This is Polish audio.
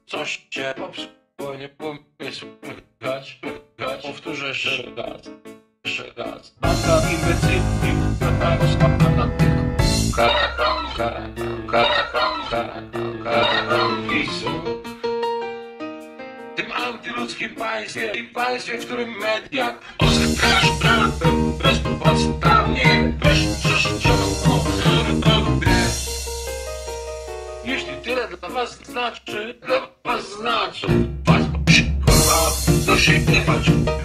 coś się popsuło, nie umie słychać. Powtórzę jeszcze raz. Banda imbecyli, prawo spada PiS-u. W tym antyludzkim państwie i państwie, w którym media oskarżają bezpodstawnie, bezczeszczoną. Jeśli tyle dla was znaczy, was kurwa, to się nie bać.